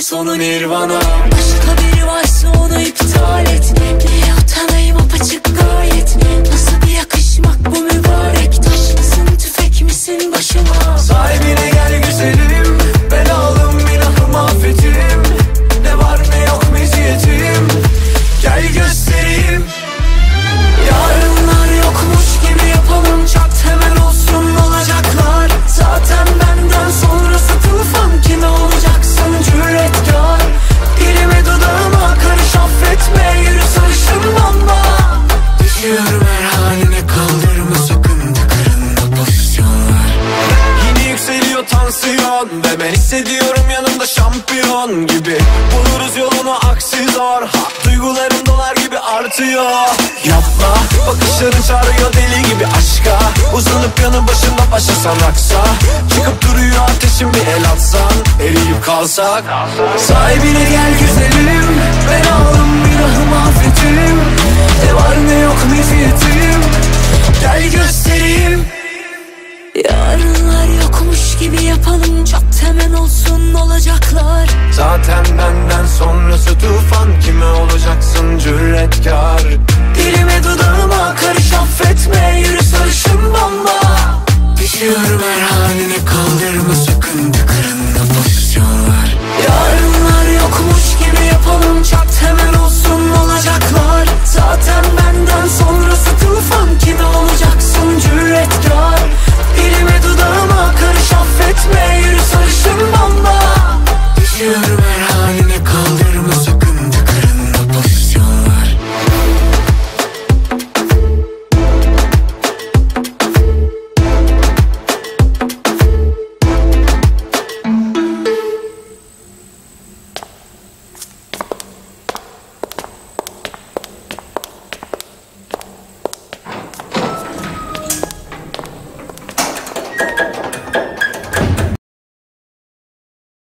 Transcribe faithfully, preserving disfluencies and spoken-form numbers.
sonu nirvana. Başka biri varsa onu iptal et. Neye utanayım apaçık gayet. Nasıl bir yakışmak bu mübarek. Taş mısın tüfek misin başıma? Sahibine gel güzelim, belalım ilahım affetim. Ne var ne yok meziyetim, gel göstereyim. Yarınlar yokmuş gibi yapalım, çat hemen olsun olacaklar. Zaten benden sonrası tufan, kime olacaksın cüretkar. Dilime dudağıma karış affetme, yürü sarışın bamba. Düşüyorum her haline, kaldırma sakın tıkırında pozisyonlar. Yine yükseliyor tansiyon ve ben hissediyorum yanımda şampiyon gibi. Buluruz yolunu aksi zor, ha, duygularım dolar gibi artıyor. Yapma, bakışların çağırıyor deli gibi aşka. Uzanıp yanı başında başlasan aksa. Çıkıp duruyor ateşin, bir el atsan eriyip kalsak. Sahibine gel güzelim, ben aldım günahımı affetim. Ne var ne yok meziyetim, gel göstereyim. Yarınlar yokmuş gibi yapalım, çat hemen olsun olacaklar. Zaten benden sonrası tufan, kime olacaksın cüretkar.